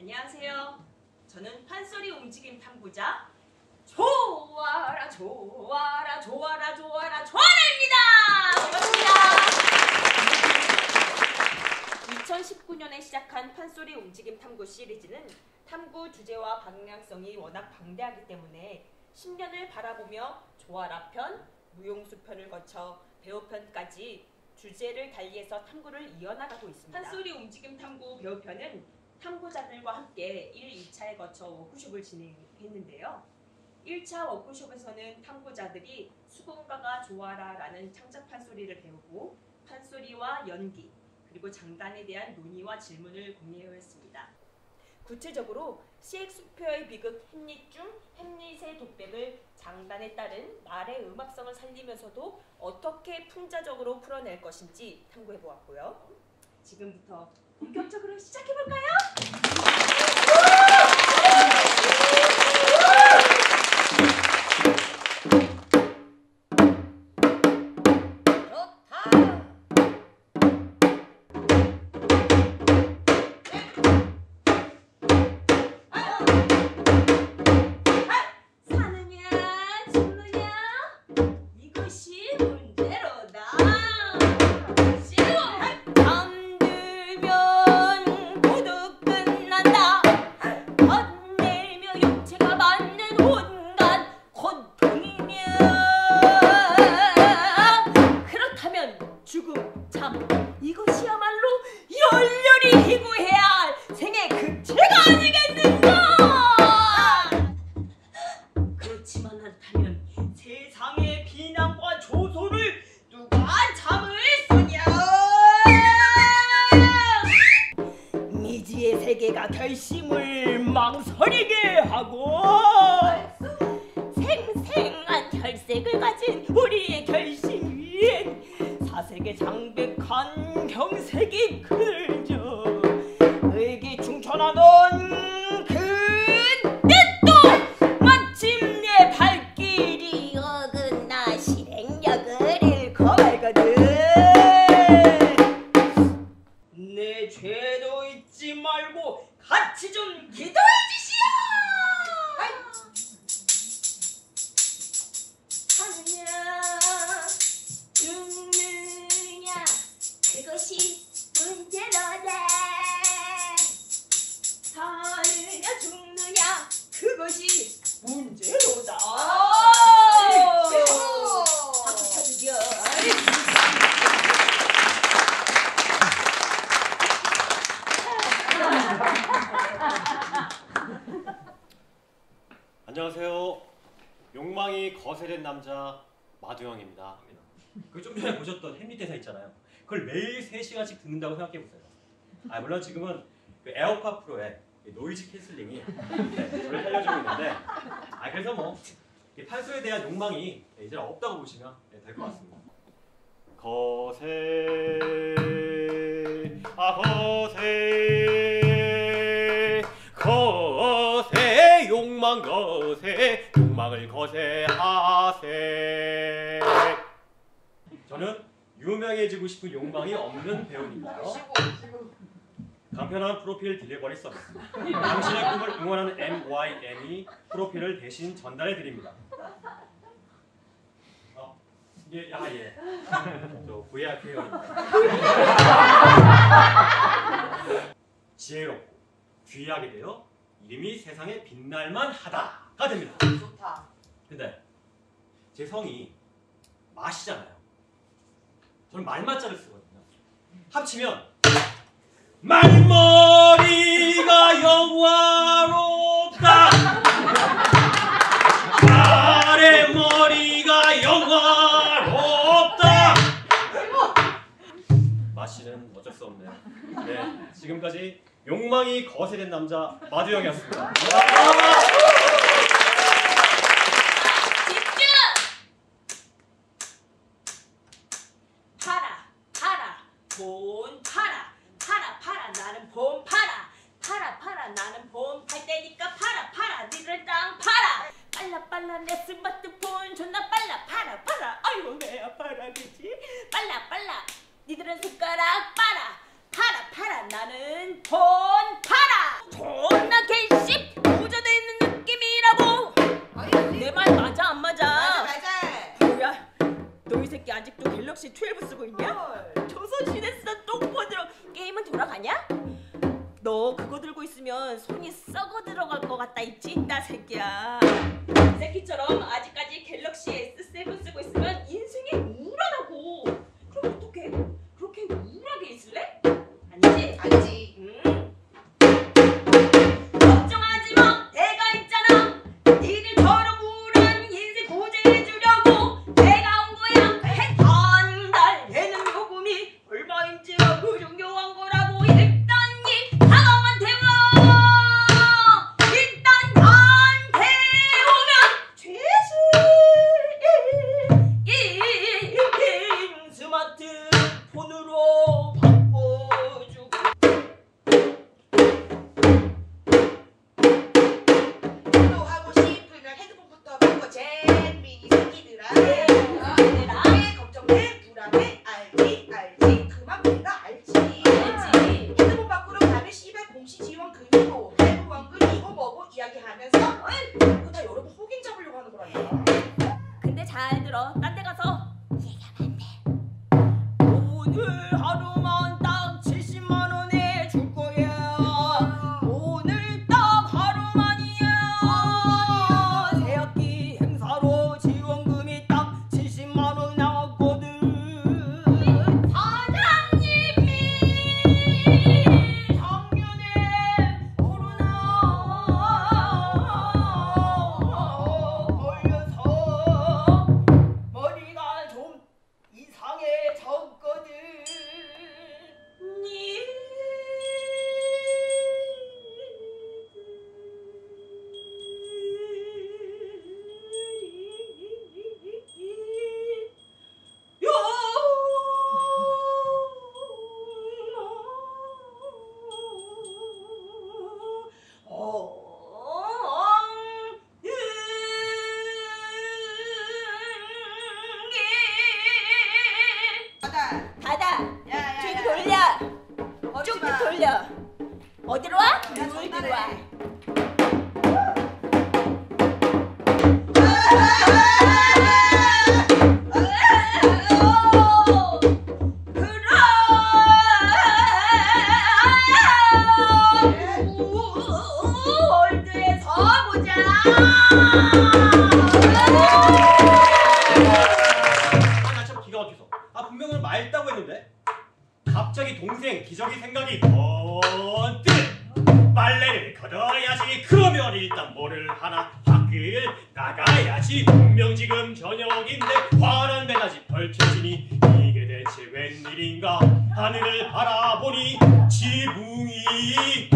안녕하세요. 저는 판소리 움직임 탐구자 좋아라 좋아라 좋아라 좋아라 좋아라입니다. 반갑습니다. 2019년에 시작한 판소리 움직임 탐구 시리즈는 탐구 주제와 방향성이 워낙 방대하기 때문에 10년을 바라보며 좋아라 편, 무용수 편을 거쳐 배우편까지 주제를 달리해서 탐구를 이어나가고 있습니다. 판소리 움직임 탐구 배우편은 탐구자들과 함께 1, 2차에 거쳐 워크숍을 진행했는데요. 1차 워크숍에서는 탐구자들이 수공가가 좋아라 라는 창작 판소리를 배우고 판소리와 연기, 그리고 장단에 대한 논의와 질문을 공유했습니다. 구체적으로 CX표의 비극 햄릿 중 햄릿의 독백을 장단에 따른 말의 음악성을 살리면서도 어떻게 풍자적으로 풀어낼 것인지 탐구해보았고요. 지금부터 본격적으로 시작해볼까요? 이것이야말로 열렬히 희구해야 할 생의 극체가 아니겠는가? 그렇지만 않다면 세상의 비난과 조소를 누가 참을 수냐? 미지의 세계가 결심을 망설이게 하고 생생한 혈색을 가진 우리의 결심 위엔 사색의 장백한 경색이 그저 의기충천하던 그 뜻도 마침내 발길이 어긋나 실행력을 잃고 말거든. 내 죄도 잊지 말고 같이 좀 기도해 주시오. 하느냐 죽느냐 그것이 문제로다. 사느냐 죽느냐 그것이 문제로다. 박수 쳐주겨. 안녕하세요. 욕망이 거세된 남자 마두영입니다. 그 좀 전에 보셨던 햄릿 대사 있잖아요. 그걸 매일 3시간씩 듣는다고 생각해보세요. 물론 지금은 그 에어팟 프로의 노이즈 캔슬링이 저를 살려주고 있는데 그래서 뭐 판소리에 대한 욕망이 이제 없다고 보시면 될 것 같습니다. 거세 거세 거세 욕망 거세 욕망을 거세하세. 저는 유명해지고 싶은 욕망이 없는 배우니까요. 간편한 프로필 딜리버리 서비스. 당신의 꿈을 응원하는 MYM이 프로필을 대신 전달해 드립니다. 예. 저 VIP 회원입니다. 지혜롭고 귀하게 되어 이름이 세상에 빛날만 하다가 됩니다. 좋다. 근데 제 성이 맛이잖아요. 저는 말맛자를 쓰거든요. 합치면 말머리가 영화롭다. 말의 머리가 영화롭다. 맛씨는 어쩔 수 없네요. 네, 지금까지 욕망이 거세된 남자 마두영이었습니다. 본 팔아 나는 본 팔아 나는 본 팔 때니까 팔아 니들 땅 빨라 내 스마트폰 존나 빨라 아이고 왜 아파라겠지 빨라 니들은 손가락 빨아 나는 본 팔아 존나 개씨 보조돼 있는 느낌이라고. 내 말 맞아 안 맞아? 맞아. 뭐야? 너 이 새끼 아직도 갤럭시 12 쓰고 있냐? 조선시대 쓰던 똥폰으로 게임은 돌아가냐? 너 그거 들고 있으면 손이 썩어 들어갈 것 같다 이 찐따 새끼야. 이 새끼처럼 아직까지 갤럭시 S7 쓰고 있으면 인생이 우울하다고. 그럼 어떡해? 그렇게 우울하게 있을래? 아니지? 아니지. 걱정하지 마. 내가 있잖아. 니들처럼 우울한 인생 구제해주려고 내가 온 거야. 한 달에는 요금이 얼마인지 그 정교한 거라고. 일단 니 가방한테 와. 일단 나한테 오면 최신 스마트폰으로 바꿔주고. 또 하고 싶으면 헤드폰부터 바꿔. 재민이 새끼들아. 왜 걱정돼? 불안해? 알지. 그만 내가 알지. 헤드폰 바꾸러 가면 씨발 공시 지원 금이고 할부 원금이고 뭐고 이야기하면서 그거 다 여러분 호갱 잡으려고 하는 거라니까. 근데 잘 들어. 딴 데 가서 얘기하면 안 돼. 오늘 하루만 딱 70만 원에 줄 거야. 오늘 딱 하루만이야. 새학기 행사로 지원금이 딱 70만 원 나왔거든. 사장님이 작년에 코로나 걸려서 머리가 좀 이상해졌거든. 받아. 받아. 야야야. 쭉 돌려. 쭉 돌려. 어디로 와? 여기로 와. 월드에서 보자. 나 참 기가 막혀서. 분명히 맑다고 했는데 갑자기 동생 기저귀 생각이 번뜩. 빨래를 걷어야지. 그러면 일단 뭐를 하나? 밖을 나가야지. 분명 지금 저녁인데 환한 배낮이 펼쳐지니 이게 대체 웬일인가. 하늘을 바라보니 지붕이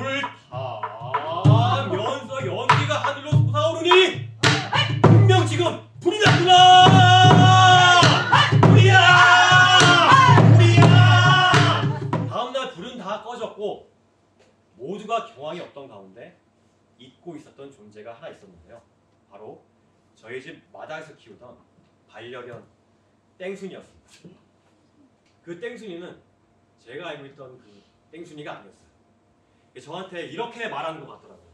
불타면서 연기가 하늘로 솟아오르니 분명 지금 불이 났구나. 불이야. 다음날 불은 다 꺼졌고 모두가 경황이 없던 가운데 잊고 있었던 존재가 하나 있었는데요. 바로 저희 집 마당에서 키우던 반려견 땡순이었습니다. 그 땡순이는 제가 알고 있던 그 땡순이가 아니었어요. 저한테 이렇게 말하는 것 같더라고요.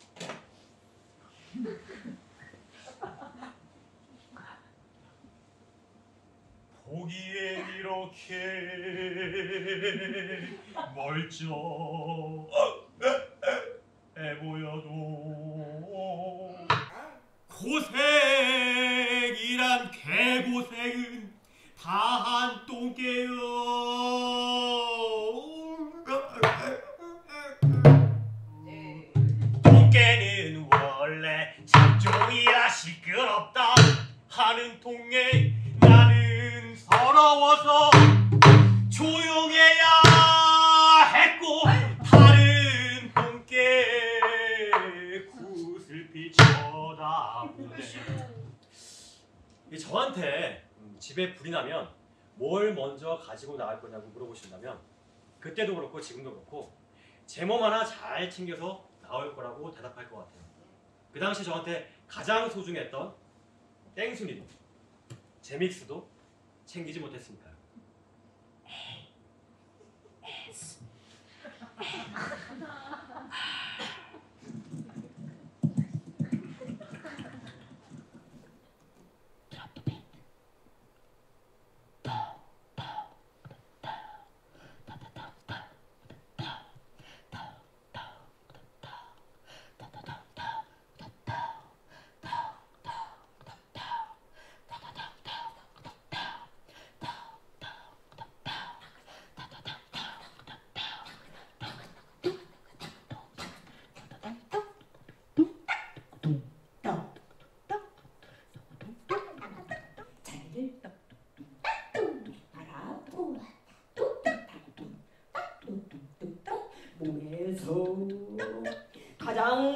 보기엔 이렇게 멀쩡해 보여도 고생이란 개고생은 다한 똥개요. 똥개는 원래 잡종이라 시끄럽다 하는 통에 나는 서러워서 조용해야 했고 다른 똥개 구슬피 쳐다보네. 저한테 집에 불이 나면 뭘 먼저 가지고 나갈 거냐고 물어보신다면 그때도 그렇고 지금도 그렇고 제 몸 하나 잘 챙겨서 나올 거라고 대답할 것 같아요. 그 당시 저한테 가장 소중했던 땡순이도 제믹스도 챙기지 못했으니까요. 왼손 가장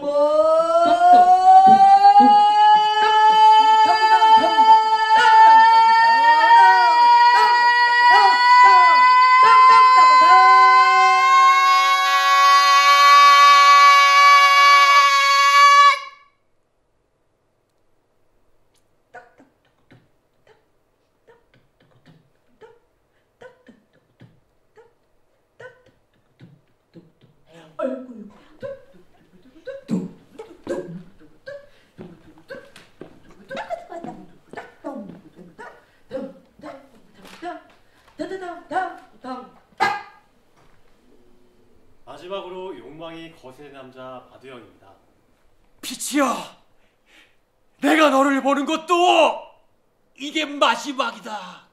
마지막으로 욕망이 거세는 남자 마두영입니다. 피치야, 내가 너를 보는 것도 이게 마지막이다.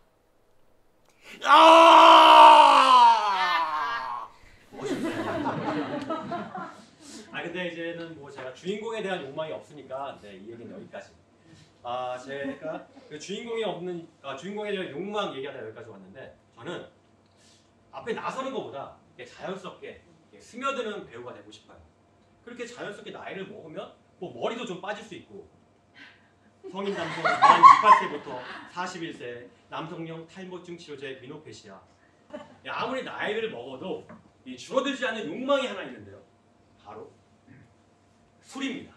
근데 이제는 뭐 제가 주인공에 대한 욕망이 없으니까 이 얘기는 여기까지. 제가 그 주인공에 대한 욕망 얘기하다 여기까지 왔는데, 저는 앞에 나서는 것보다 자연스럽게 스며드는 배우가 되고 싶어요. 그렇게 자연스럽게 나이를 먹으면 뭐 머리도 좀 빠질 수 있고, 성인 남성 만 18세부터 41세 남성용 탈모증 치료제 미노페시아. 아무리 나이를 먹어도 줄어들지 않는 욕망이 하나 있는데요. 바로 술입니다.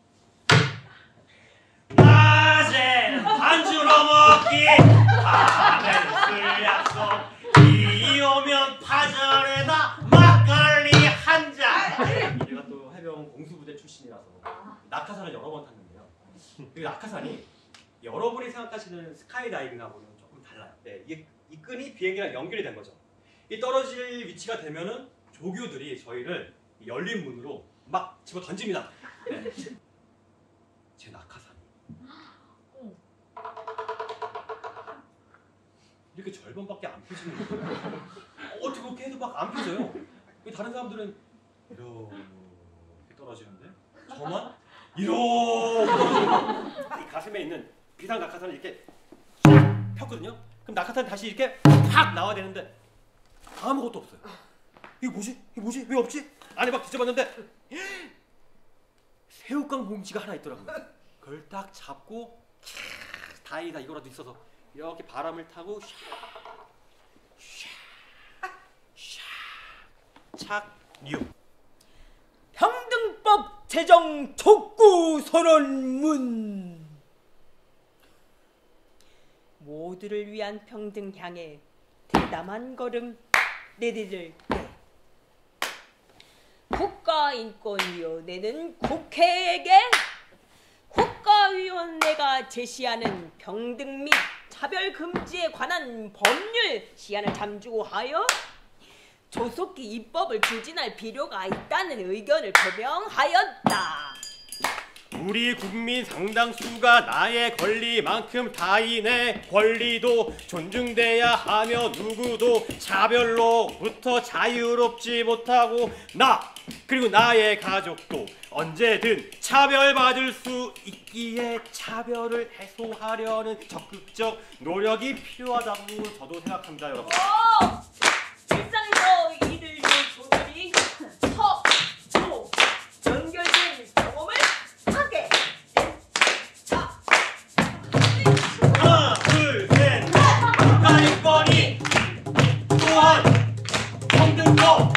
낮에는 반주로 먹기, 밤에는 술 약속, 비 오면 파전에다 막걸리 한 잔. 제가 또 해병 공수부대 출신이라서 낙하산을 여러 번 탔는데요. 이 낙하산이 여러분이 생각하시는 스카이다이빙하고는 조금 달라요. 이 끈이 비행기랑 연결이 된 거죠. 이 떨어질 위치가 되면은 조교들이 저희를 열린 문으로 막 집어 던집니다. 제 낙하산이 이렇게 절반밖에 안 펴지는 거예요. 어떻게 그렇게 해도 막 안 펴져요. 다른 사람들은 이렇게 떨어지는데 저만 이렇게 떨어지는 거예요. 이 가슴에 있는 비상 낙하산을 이렇게 쫙 폈거든요. 그럼 낙하산이 다시 이렇게 팍 나와야 되는데 아무것도 없어요. 이게 뭐지? 왜 없지? 안에 막 뒤져봤는데 새우깡 봉지가 하나 있더라고요. 그걸 딱 잡고 다행이다 이거라도 있어서 이렇게 바람을 타고 착류. 평등법 제정 촉구 선언문. 모두를 위한 평등 향해 대담한 걸음 내디딜 때, 국가인권위원회는 국회에게 국가위원회가 제시하는 평등 및 차별 금지에 관한 법률 시안을 잠주하여 조속히 입법을 추진할 필요가 있다는 의견을 표명하였다. 우리 국민 상당수가 나의 권리만큼 타인의 권리도 존중돼야 하며 누구도 차별로부터 자유롭지 못하고 그리고 나의 가족도 언제든 차별받을 수 있기에 차별을 해소하려는 적극적 노력이 필요하다고 저도 생각합니다, 여러분. 일상에서 이들의 조들이 서로 연결된 경험을 하게. 하나, 둘, 셋. 국가인권이 또한 평등도